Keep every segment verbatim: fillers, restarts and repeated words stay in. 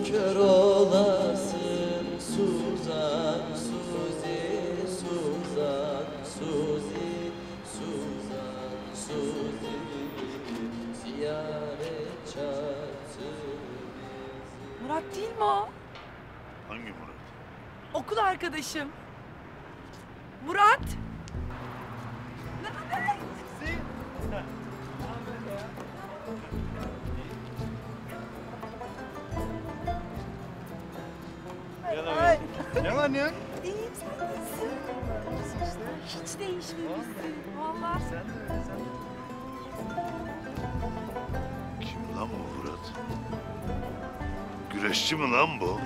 kör olasın Suzan, Suzi, Suzan, Suzi, Suzan, Suzi, ziyaret çağırsın. Murat değil mi o? Hangi Murat? Okul arkadaşım. Murat! Ne haber? Ay. Ne var ne yok? İyiyim, sen nasılsın? Hiç değişmemişsin, vallahi. Sen de öyle, sen de. Kim lan bu Murat? Güreşçi mi lan bu?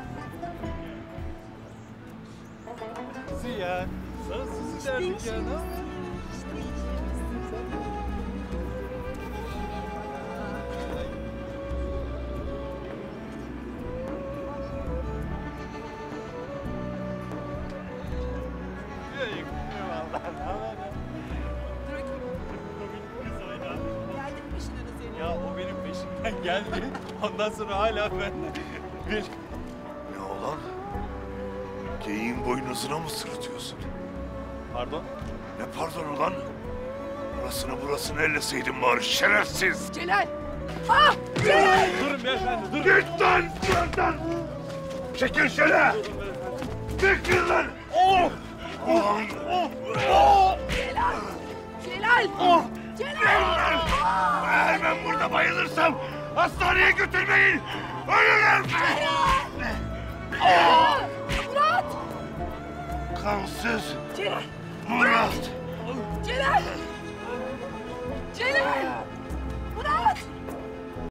Ziya, sana Suzi derdik ya, ne yapıyorsun? Ya o benim peşimden geldi. Ondan sonra hala ben bir... Ne olan? Geyiğin boynuzuna mı sırıtıyorsun? Pardon? Ne pardon ulan? Burasını burasını elleseydin bari şerefsiz! Celal! Ah! Celal! Durun beyefendi, durun. Git lan buradan! Çekil şöyle! Çekil lan! Oh! Ulan! Oh! Oh! Celal! Celal! Oh! Celal! Eğer ben burada bayılırsam hastaneye götürmeyin! Ölürüm! Ah! Murat! Kansız Celal! Murat! Celal! Celal!